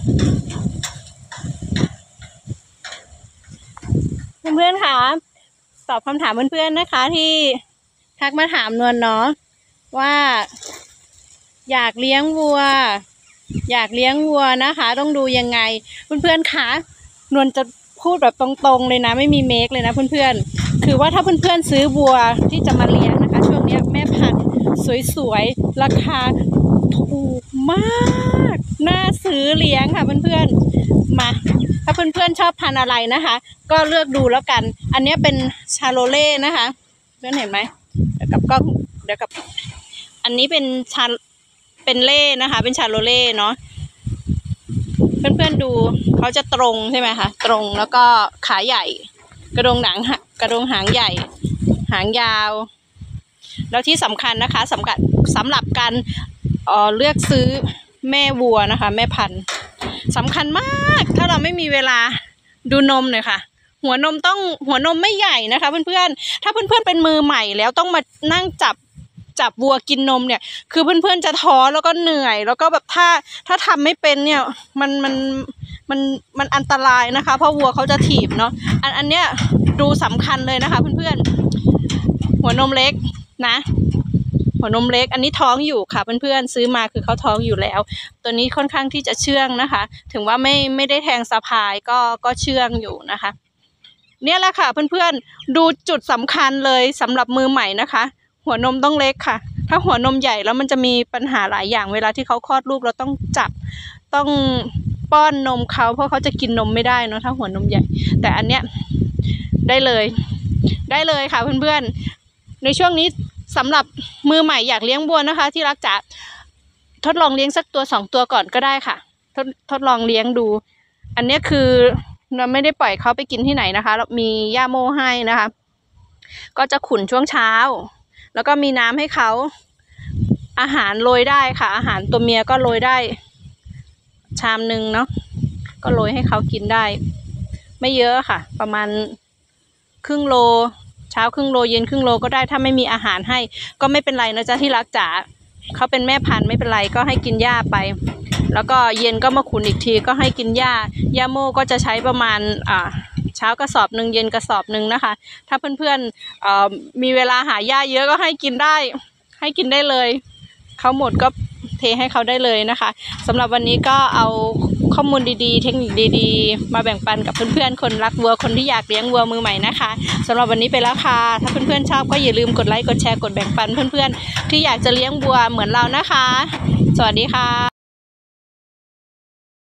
เพื่อนๆค่ะตอบคำถามเพื่อนๆนะคะที่ทักมาถามนวลเนาะว่าอยากเลี้ยงวัวนะคะต้องดูยังไงเพื่อนๆคะนวลจะพูดแบบตรงๆเลยนะไม่มีเมคเลยนะเพื่อนๆคือว่าถ้าเพื่อนๆซื้อวัวที่จะมาเลี้ยงนะคะช่วงนี้แม่พันธุ์สวยๆราคาถูกมากน่าซื้อเลี้ยงค่ะเพื่อนๆมาถ้าเพื่อนๆชอบพันธุ์อะไรนะคะก็เลือกดูแล้วกันอันนี้เป็นชาโลเล่นะคะเพื่อนเห็นไหมเดี๋ยวกับอันนี้เป็นเล่นะคะเป็นชาโลเล่เนาะเพื่อนๆดูเขาจะตรงใช่ไหมคะตรงแล้วก็ขาใหญ่กระดงหางใหญ่หางยาวแล้วที่สำคัญนะคะสำหรับการเลือกซื้อแม่วัวนะคะแม่พันธุ์สำคัญมากถ้าเราไม่มีเวลาดูนมเลยค่ะหัวนมไม่ใหญ่นะคะเพื่อนๆถ้าเพื่อนๆเป็นมือใหม่แล้วต้องมานั่งจับวัวกินนมเนี่ยคือเพื่อนๆจะท้อแล้วก็เหนื่อยแล้วก็แบบถ้าทำไม่เป็นเนี่ยมันอันตรายนะคะเพราะวัวเขาจะถีบเนาะอันเนี้ยดูสำคัญเลยนะคะเพื่อนๆหัวนมเล็กนะหัวนมเล็กอันนี้ท้องอยู่ค่ะเพื่อนๆซื้อมาคือเขาท้องอยู่แล้วตัวนี้ค่อนข้างที่จะเชื่องนะคะถึงว่าไม่ได้แทงสะพายก็เชื่องอยู่นะคะเนี่ยแหละค่ะเพื่อนๆดูจุดสำคัญเลยสำหรับมือใหม่นะคะหัวนมต้องเล็กค่ะถ้าหัวนมใหญ่แล้วมันจะมีปัญหาหลายอย่างเวลาที่เขาคลอดลูกเราต้องป้อนนมเขาเพราะเขาจะกินนมไม่ได้เนาะถ้าหัวนมใหญ่แต่อันเนี้ยได้เลยค่ะเพื่อนๆในช่วงนี้สำหรับมือใหม่อยากเลี้ยงวัวนะคะที่รักจะทดลองเลี้ยงสักตัว2 ตัวก่อนก็ได้ค่ะทดลองเลี้ยงดูอันนี้คือเราไม่ได้ปล่อยเขาไปกินที่ไหนนะคะเรามีหญ้าโม่ให้นะคะก็จะขุ่นช่วงเช้าแล้วก็มีน้ำให้เขาอาหารโรยได้ค่ะอาหารตัวเมียก็โรยได้ชามนึงเนาะก็โรยให้เขากินได้ไม่เยอะค่ะประมาณครึ่งโลเช้าครึ่งโลเย็นครึ่งโลก็ได้ถ้าไม่มีอาหารให้ก็ไม่เป็นไรนะจ๊ะที่รักจ๋าเขาเป็นแม่พันธุ์ไม่เป็นไรก็ให้กินหญ้าไปแล้วก็เย็นก็มาขุนอีกทีก็ให้กินหญ้าโม่ก็จะใช้ประมาณเช้ากระสอบหนึ่งเย็นกระสอบหนึ่งนะคะถ้าเพื่อนๆมีเวลาหาหญ้าเยอะก็ให้กินได้เลยเขาหมดก็เทให้เขาได้เลยนะคะสำหรับวันนี้ก็เอาข้อมูลดีๆเทคนิคดีๆมาแบ่งปันกับเพื่อนๆคนรักวัวคนที่อยากเลี้ยงวัวมือใหม่นะคะสำหรับวันนี้ไปแล้วค่ะถ้าเพื่อนๆชอบก็อย่าลืมกดไลค์กดแชร์กดแบ่งปันเพื่อนๆที่อยากจะเลี้ยงวัวเหมือนเรานะคะสวัสดีค่ะ